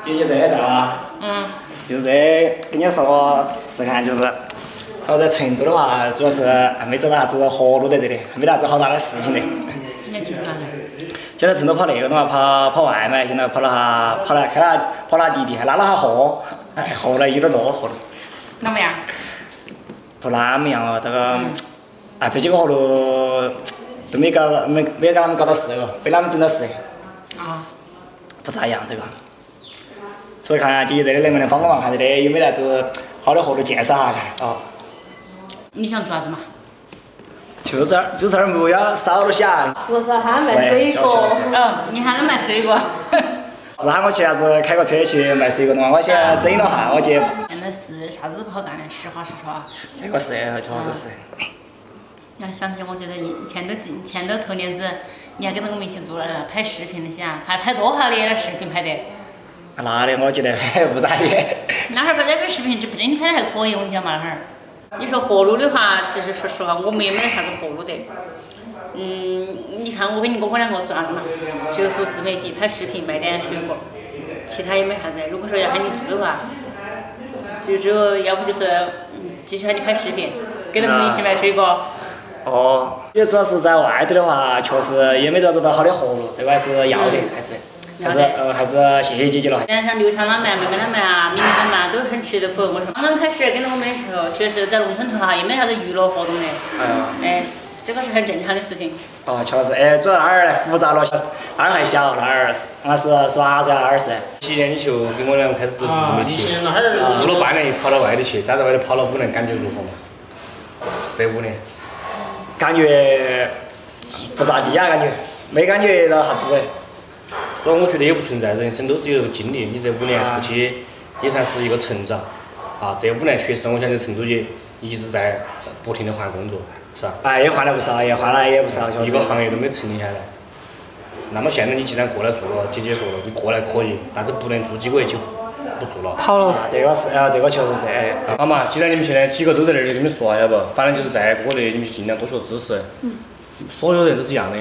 姐姐这个在吗？就是这跟你说个事看，就是说在成都的话，主要是还没找到啥子活路在这里，还没啥子好大的事情的。 你在做啥子？ 现在成都跑那个的话，跑外卖，现在跑了跑了滴滴，还拉了下货，哎，货了有点多货了。 啷么样？ 不啷么样哦，这个这几个活路都没搞给他们搞到事哦，被他们整到事。不咋样这个。所以看下姐姐这里能不能帮个忙，看这里有没有啥子好的活路介绍下看。 你想做啥子嘛？ 就这儿木要少了下。 我说喊卖水果。 你喊他卖水果。 是喊我去啥子开个车去卖水果的嘛？我先整了下，我姐。 现在是啥子都不好干的，实话实说啊。 这个是，确实是。 要想起我觉得前头头年子，你还跟着我们一起做了拍视频那些啊，还拍多好的那视频拍的。 那的我觉得不咋的。 那会儿拍那个视频，这真的拍的还可以，我跟你讲嘛那会儿。你说活路的话，其实说实话，我们也没得啥子活路的。你看我跟你哥哥两个做啥子嘛？就做自媒体，拍视频，卖点水果，其他也没啥子。如果说要喊你做的话，就只有要不就是继续喊你拍视频，跟着我们一起卖水果。 也主要是在外头的话，确实也没得找到好的活路，这个还是要的，还是谢谢姐姐了。 像刘强他们、妹妹他们啊、明明他们啊，都很吃得苦。我说刚刚开始跟着我们的时候，确实在农村头哈，也没啥子娱乐活动的。这个是很正常的事情。 确实，主要那儿复杂了，那儿还小，那是18岁，那儿是。 期间你就跟我俩开始做自媒体，做了半年又跑到外头去，再在外头跑了5年，感觉如何嘛？这5年。 感觉不咋地啊，感觉没感觉到啥子。 所以我觉得也不存在，人生都是有经历，你这5年出去也算是一个成长。这5年确实，我想在成都也一直在不停的换工作，是吧？ 也换了不少，也不少， 一个行业都没成立下来。那么现在你既然过来做了，姐姐说了，你过来可以，但是不能做几个月就不做了。 跑了。 这个是，这个确实是。 好嘛，既然你们现在几个都在那儿，就跟你们说晓得不？反正就是在我这里，你们尽量多学知识。所有人都是一样的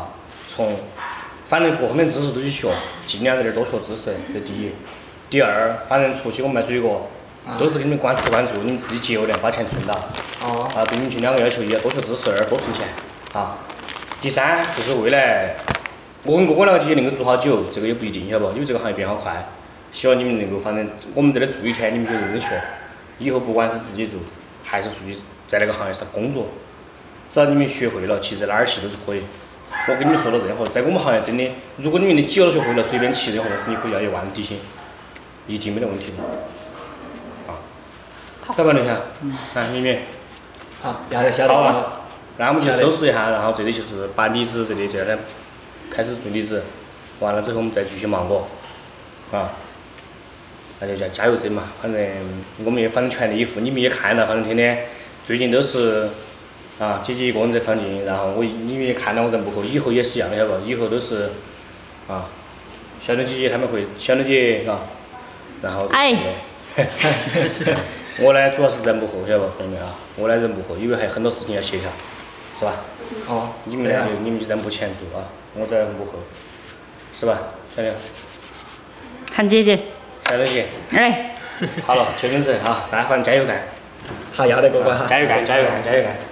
反正各方面知识都去学，尽量在这儿多学知识，这第一。第二，反正出去我们卖水果，都是给你们管吃管住，你们自己节约点，把钱存到。对你们2个要求：一要多学知识，2多存钱。第三就是未来，我跟哥哥2个姐姐能够做好久，这个也不一定，晓得不？因为这个行业变好快。希望你们能够，反正我们在这做一天，你们就认真学。以后不管是自己做，还是出去在那个行业上工作，只要你们学会了，其实哪儿去都是可以。我跟你们说的任何，在我们行业真的，如果你们的几个都学会了，随便去任何东西，你可以要1万底薪，一定没得问题的。晓得吧，刘强？看里面。 好，晓得。 好了，那我们就收拾一下，然后这里就是把李子这里这两开始做李子，完了之后我们再继续忙活，那就叫加油整嘛。反正我们也全力以赴，你们也看了，反正天天最近都是姐姐一个人在上镜，然后你们也看到我在幕后，以后也是一样的，晓得不？以后都是小刘姐姐他们会，小刘姐然后我呢主要是在幕后，晓得不？朋友们我呢在幕后，因为还有很多事情要协调，是吧？你们就在幕前做我在幕后，是吧？小刘。 喊姐姐。 小刘姐。好了，求精神大家反正加油干。 好，要得哥哥加油干。